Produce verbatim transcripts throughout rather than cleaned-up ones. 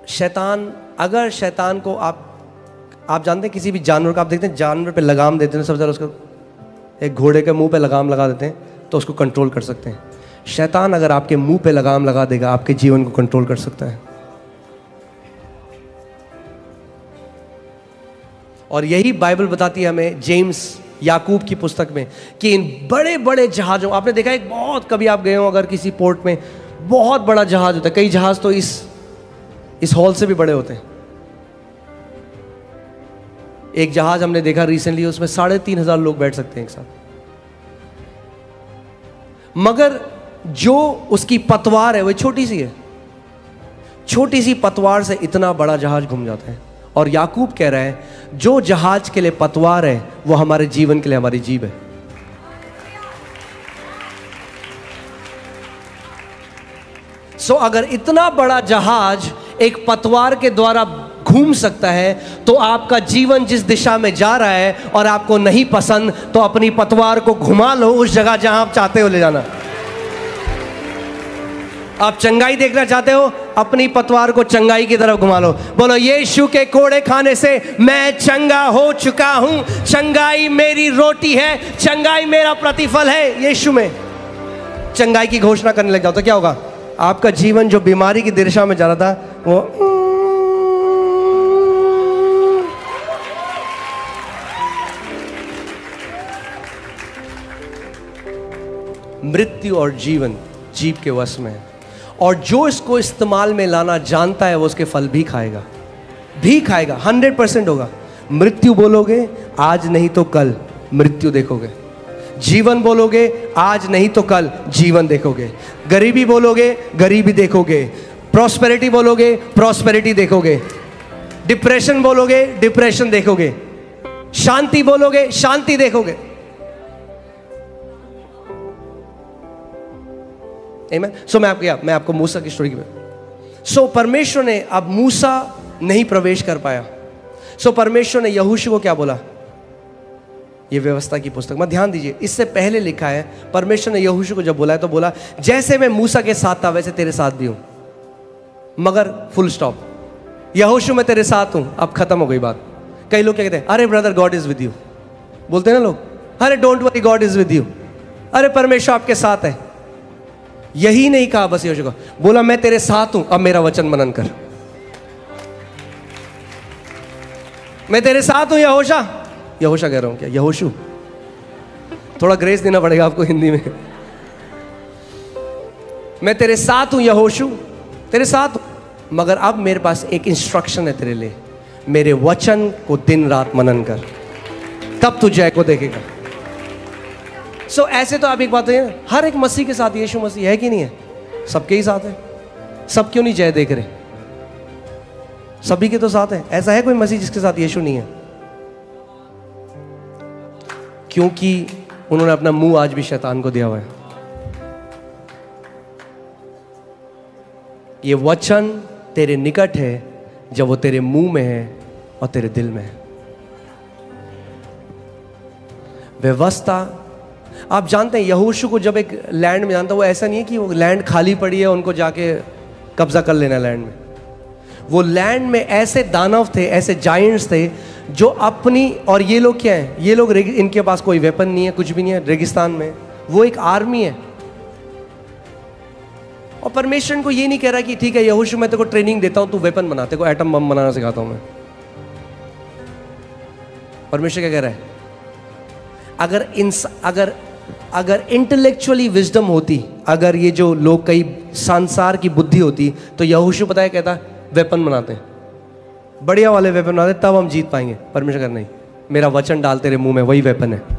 शैतान, अगर शैतान को आप आप जानते हैं किसी भी जानवर का, आप देखते हैं जानवर पे लगाम देते हैं, सबसे ज़्यादा उसको एक घोड़े के मुंह पे लगाम लगा देते हैं तो उसको कंट्रोल कर सकते हैं। शैतान अगर आपके मुंह पे लगाम लगा देगा, आपके जीवन को कंट्रोल कर सकता है। और यही बाइबल बताती है हमें, जेम्स याकूब की पुस्तक में, कि इन बड़े बड़े जहाज़ों, आपने देखा एक बहुत, कभी आप गए हो अगर किसी पोर्ट में, बहुत बड़ा जहाज होता है, कई जहाज तो इस इस हॉल से भी बड़े होते हैं। एक जहाज हमने देखा रिसेंटली, उसमें साढ़े तीन हजार लोग बैठ सकते हैं एक साथ, मगर जो उसकी पतवार है वो छोटी सी है, छोटी सी पतवार से इतना बड़ा जहाज घूम जाता है। और याकूब कह रहा है, जो जहाज के लिए पतवार है वो हमारे जीवन के लिए हमारी जीभ है। सो अगर इतना बड़ा जहाज एक पतवार के द्वारा घूम सकता है, तो आपका जीवन जिस दिशा में जा रहा है और आपको नहीं पसंद, तो अपनी पतवार को घुमा लो उस जगह जहां आप चाहते हो ले जाना। आप चंगाई देखना चाहते हो, अपनी पतवार को चंगाई की तरफ घुमा लो। बोलो, यीशु के कोड़े खाने से मैं चंगा हो चुका हूं, चंगाई मेरी रोटी है, चंगाई मेरा प्रतिफल है। यीशु में चंगाई की घोषणा करने लग जाओ तो क्या होगा? आपका जीवन जो बीमारी की दिशा में जा रहा था वो मृत्यु और जीवन जीव के वश में है, और जो इसको इस्तेमाल में लाना जानता है वो उसके फल भी खाएगा, भी खाएगा, हंड्रेड परसेंट होगा। मृत्यु बोलोगे आज नहीं तो कल मृत्यु देखोगे, जीवन बोलोगे आज नहीं तो कल जीवन देखोगे, गरीबी बोलोगे गरीबी देखोगे, प्रॉस्पेरिटी बोलोगे प्रॉस्पेरिटी देखोगे, डिप्रेशन बोलोगे डिप्रेशन देखोगे, शांति बोलोगे शांति देखोगे। आमीन। सो मैं आपको मैं आपको मूसा की स्टोरी की सो so, परमेश्वर ने, अब मूसा नहीं प्रवेश कर पाया, सो so, परमेश्वर ने यहोशू को क्या बोला? ये व्यवस्था की पुस्तक में ध्यान दीजिए, इससे पहले लिखा है, परमेश्वर ने यहोशू को जब बोला है तो बोला, जैसे मैं मूसा के साथ था वैसे तेरे साथ भी हूं, मगर फुल स्टॉप, यहोशू मैं तेरे साथ हूं, अब खत्म हो गई बात। कई लोग क्या कहते हैं, अरे brother God is with you, बोलते हैं ना लोग, अरे don't worry God is with you, अरे परमेश्वर आपके साथ है। यही नहीं कहा बस यहोशू को, बोला मैं तेरे साथ हूं, अब मेरा वचन मनन कर, मैं तेरे साथ हूं यहोशा। यहोशा कह रहा हूं क्या, यहोशू, थोड़ा ग्रेस देना पड़ेगा आपको हिंदी में। मैं तेरे साथ हूं यहोशू, तेरे साथ हूं, मगर अब मेरे पास एक इंस्ट्रक्शन है तेरे लिए, मेरे वचन को दिन रात मनन कर, तब तू जय को देखेगा। सो so, ऐसे तो आप एक बात है, हर एक मसीह के साथ यीशु मसीह है कि नहीं है? सबके ही साथ है। सब क्यों नहीं जय देख रहे? सभी के तो साथ है। ऐसा है कोई मसीह जिसके साथ यीशु नहीं है? क्योंकि उन्होंने अपना मुंह आज भी शैतान को दिया हुआ है। ये वचन तेरे निकट है जब वो तेरे मुंह में है और तेरे दिल में है। व्यवस्था, आप जानते हैं यहोशू को जब एक लैंड में जानता, वो ऐसा नहीं है कि वो लैंड खाली पड़ी है उनको जाके कब्जा कर लेना लैंड में। वो लैंड में ऐसे दानव थे, ऐसे जायंट्स थे जो अपनी, और ये लोग क्या हैं? ये लोग, इनके पास कोई वेपन नहीं है, कुछ भी नहीं है, रेगिस्तान में वो एक आर्मी है। और परमेश्वर को ये नहीं कह रहा कि ठीक है यहोशू मैं तेरे को ट्रेनिंग देता हूं, तू वेपन बना, तेरे को एटम बम बनाना सिखाता हूं मैं। परमेश्वर क्या कह रहा है? अगर इंस अगर अगर इंटेलेक्चुअली विजडम होती, अगर ये जो लोग कई संसार की बुद्धि होती, तो यहोशू पता है कहता वेपन बनाते हैं, बढ़िया वाले वेपन बनाते, तब हम जीत पाएंगे। परमेश्वर नहीं, मेरा वचन डाल तेरे मुंह में, वही वेपन है,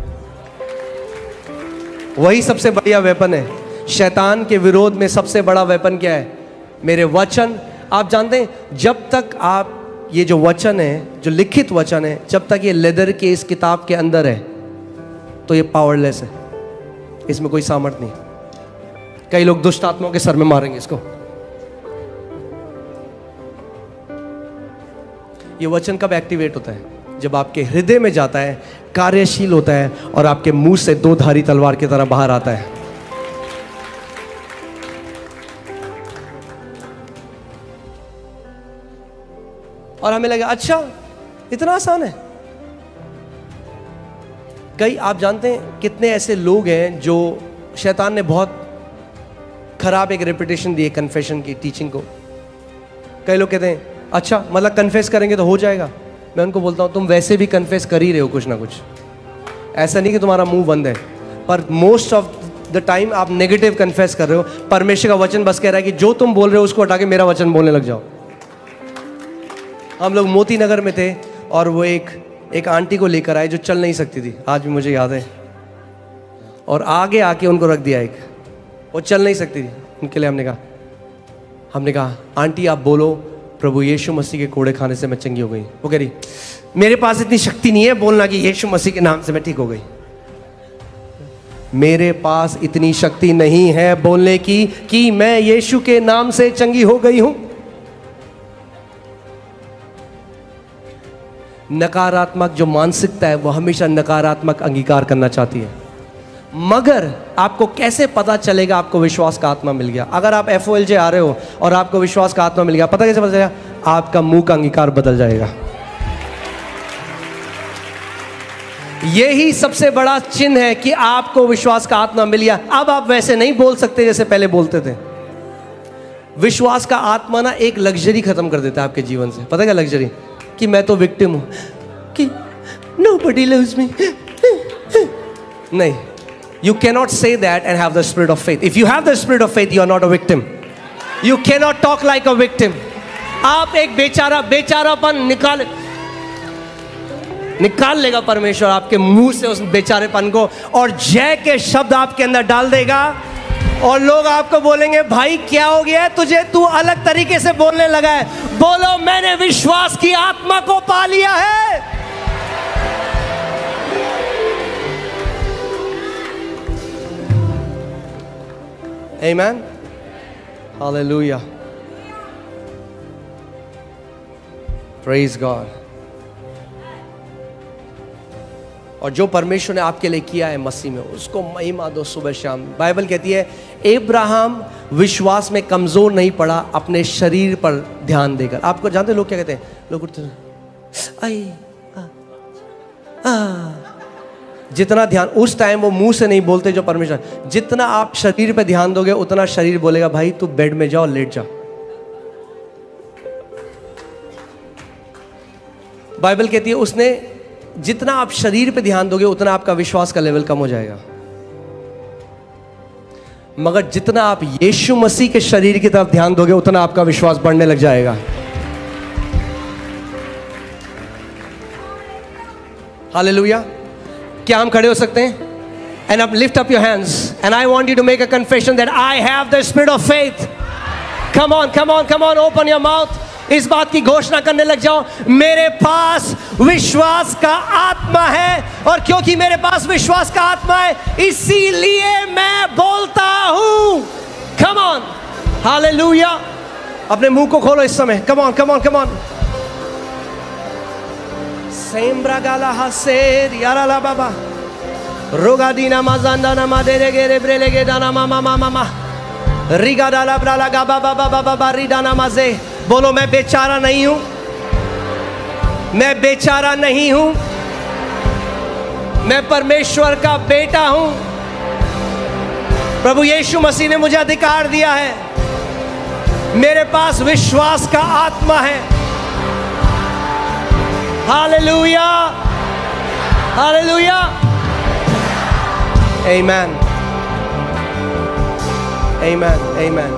वही सबसे बढ़िया वेपन है। शैतान के विरोध में सबसे बड़ा वेपन क्या है? मेरे वचन। आप जानते हैं जब तक आप, ये जो वचन है, जो लिखित वचन है, जब तक ये लेदर के इस किताब के अंदर है तो ये पावरलेस है, इसमें कोई सामर्थ नहीं। कई लोग दुष्ट आत्माओं के सर में मारेंगे इसको। ये वचन कब एक्टिवेट होता है? जब आपके हृदय में जाता है, कार्यशील होता है और आपके मुंह से दो धारी तलवार की तरह बाहर आता है। और हमें लगा अच्छा इतना आसान है। कई आप जानते हैं कितने ऐसे लोग हैं जो शैतान ने बहुत खराब एक रेपुटेशन दी है कन्फेशन की टीचिंग को। कई लोग कहते हैं अच्छा मतलब कन्फेस करेंगे तो हो जाएगा। मैं उनको बोलता हूँ तुम वैसे भी कन्फेस कर ही रहे हो कुछ ना कुछ, ऐसा नहीं कि तुम्हारा मुंह बंद है, पर मोस्ट ऑफ द टाइम आप नेगेटिव कन्फेस कर रहे हो। परमेश्वर का वचन बस कह रहा है कि जो तुम बोल रहे हो उसको हटा के मेरा वचन बोलने लग जाओ। हम लोग मोती नगर में थे और वो एक एक आंटी को लेकर आए जो चल नहीं सकती थी, आज भी मुझे याद है, और आगे आके उनको रख दिया। एक वो चल नहीं सकती थी, उनके लिए हमने कहा हमने कहा आंटी आप बोलो प्रभु यीशु मसीह के कोड़े खाने से मैं चंगी हो गई। वो कह रही मेरे पास इतनी शक्ति नहीं है बोलना कि यीशु मसीह के नाम से मैं ठीक हो गई। मेरे पास इतनी शक्ति नहीं है बोलने की कि मैं यीशु के नाम से चंगी हो गई हूं। नकारात्मक जो मानसिकता है वो हमेशा नकारात्मक अंगीकार करना चाहती है। मगर आपको कैसे पता चलेगा आपको विश्वास का आत्मा मिल गया? अगर आप एफ ओ एल जे आ रहे हो और आपको विश्वास का आत्मा मिल गया, पता कैसे पता चलेगा? आपका मुंह का अंगीकार बदल जाएगा। यही सबसे बड़ा चिन्ह है कि आपको विश्वास का आत्मा मिल गया। अब आप वैसे नहीं बोल सकते जैसे पहले बोलते थे। विश्वास का आत्मा ना एक लग्जरी खत्म कर देता है आपके जीवन से। पता क्या लग्जरी? कि मैं तो विक्टिम हूं, कि nobody loves me। नहीं, you cannot say that and have the spirit of faith. If you have the spirit of faith, you are not a victim. You cannot talk like a victim. आप एक बेचारा बेचारापन निकाल निकाल लेगा परमेश्वर आपके मुंह से उस बेचारेपन को, और जय के शब्द आपके अंदर डाल देगा, और लोग आपको बोलेंगे भाई क्या हो गया है तुझे, तू अलग तरीके से बोलने लगा है। बोलो मैंने विश्वास की आत्मा को पा लिया है। Amen. Hallelujah. Praise God. और जो परमेश्वर ने आपके लिए किया है मसीह में, उसको महिमा दो सुबह शाम। बाइबल कहती है अब्राहम विश्वास में कमजोर नहीं पड़ा अपने शरीर पर ध्यान देकर। आपको जानते हैं लोग क्या कहते हैं? लोग उठते आई आ, आ, जितना ध्यान उस टाइम वो मुंह से नहीं बोलते जो परमेश्वर, जितना आप शरीर पे ध्यान दोगे उतना शरीर बोलेगा भाई तू बेड में जाओ लेट जा। बाइबल कहती है उसने जितना आप शरीर पे ध्यान दोगे उतना आपका विश्वास का लेवल कम हो जाएगा, मगर जितना आप यीशु मसीह के शरीर की तरफ ध्यान दोगे उतना आपका विश्वास बढ़ने लग जाएगा। हालेलुया। क्या हम खड़े हो सकते हैं? And up, lift up your hands and I want you to make a confession that I have the spirit of faith. Come on, come on, come on, open your mouth. इस बात की घोषणा करने लग जाओ, मेरे पास विश्वास का आत्मा है, और क्योंकि मेरे पास विश्वास का आत्मा है इसीलिए मैं बोलता हूं। Come on, hallelujah. अपने मुंह को खोलो इस समय। Come on, come on, come on. Sembra gala haser yara la baba. Roga dina mazanda na madere gere brelege dana mama mama mama. Riga dala brala ga baba baba baba ridana maze. बोलो मैं बेचारा नहीं हूं, मैं बेचारा नहीं हूं, मैं परमेश्वर का बेटा हूं। प्रभु यीशु मसीह ने मुझे अधिकार दिया है, मेरे पास विश्वास का आत्मा है। हालेलुया, हालेलुया, आमीन, आमीन, आमीन।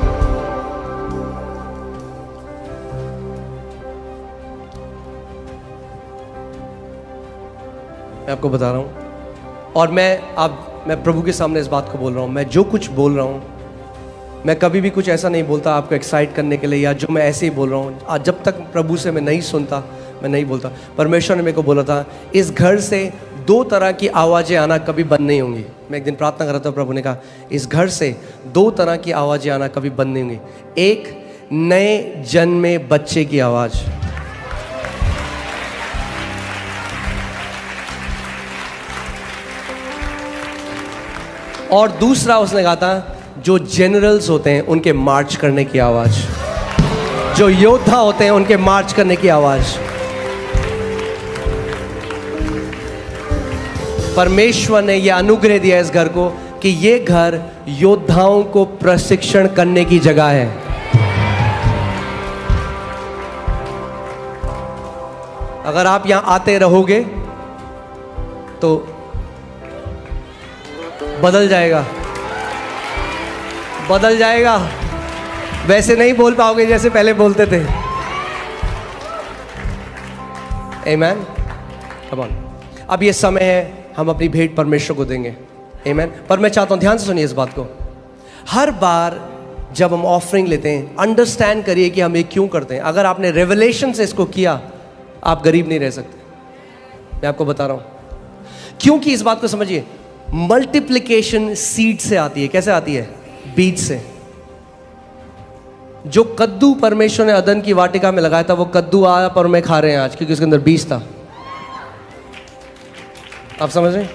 मैं आपको बता रहा हूँ, और मैं अब मैं प्रभु के सामने इस बात को बोल रहा हूँ, मैं जो कुछ बोल रहा हूँ मैं कभी भी कुछ ऐसा नहीं बोलता आपको एक्साइट करने के लिए, या जो मैं ऐसे ही बोल रहा हूँ आज जब तक प्रभु से मैं नहीं सुनता मैं नहीं बोलता। परमेश्वर ने मेरे को बोला था इस घर से दो तरह की आवाज़ें आना कभी बंद नहीं होंगी। मैं एक दिन प्रार्थना कर रहा था, प्रभु ने कहा इस घर से दो तरह की आवाज़ें आना कभी बंद नहीं होंगी। एक नए जन्मे बच्चे की आवाज़, और दूसरा उसने कहा था जो जनरल्स होते हैं उनके मार्च करने की आवाज। जो योद्धा होते हैं उनके मार्च करने की आवाज। परमेश्वर ने यह अनुग्रह दिया इस घर को कि ये घर योद्धाओं को प्रशिक्षण करने की जगह है। अगर आप यहां आते रहोगे तो बदल जाएगा, बदल जाएगा। वैसे नहीं बोल पाओगे जैसे पहले बोलते थे। आमीन। Come on. अब ये समय है हम अपनी भेंट परमेश्वर को देंगे। आमीन। पर मैं चाहता हूं ध्यान से सुनिए इस बात को। हर बार जब हम ऑफरिंग लेते हैं, अंडरस्टैंड करिए कि हम ये क्यों करते हैं। अगर आपने रेवलेशन से इसको किया, आप गरीब नहीं रह सकते। मैं आपको बता रहा हूं क्योंकि इस बात को समझिए, मल्टीप्लिकेशन सीड से आती है। कैसे आती है? बीज से। जो कद्दू परमेश्वर ने अदन की वाटिका में लगाया था, वो कद्दू आप और मैं खा रहे हैं आज, क्योंकि उसके अंदर बीज था। आप समझ रहे हैं?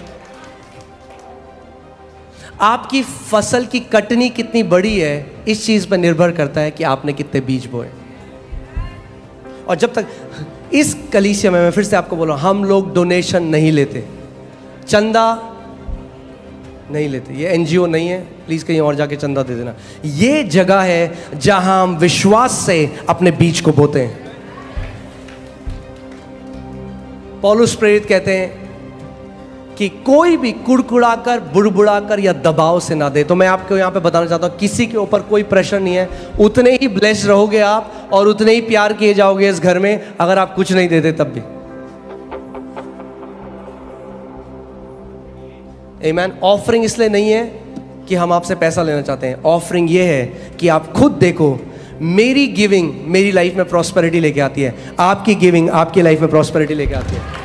आपकी फसल की कटनी कितनी बड़ी है इस चीज पर निर्भर करता है कि आपने कितने बीज बोए। और जब तक इस कलीसिया में, मैं फिर से आपको बोल रहा हूं, हम लोग डोनेशन नहीं लेते, चंदा नहीं लेते। ये एनजीओ नहीं है, प्लीज कहीं और जाके चंदा दे देना। ये जगह है जहां हम विश्वास से अपने बीज को बोते हैं। पौलुस प्रेरित कहते हैं कि कोई भी कुड़कुड़ाकर, बुड़बुड़ाकर या दबाव से ना दे। तो मैं आपको यहां पे बताना चाहता हूं, किसी के ऊपर कोई प्रेशर नहीं है। उतने ही ब्लेस्ड रहोगे आप और उतने ही प्यार किए जाओगे इस घर में, अगर आप कुछ नहीं देते तब भी। आमीन। ऑफरिंग इसलिए नहीं है कि हम आपसे पैसा लेना चाहते हैं। ऑफरिंग ये है कि आप खुद देखो, मेरी गिविंग मेरी लाइफ में प्रॉस्पेरिटी लेके आती है, आपकी गिविंग आपकी लाइफ में प्रॉस्पेरिटी लेके आती है।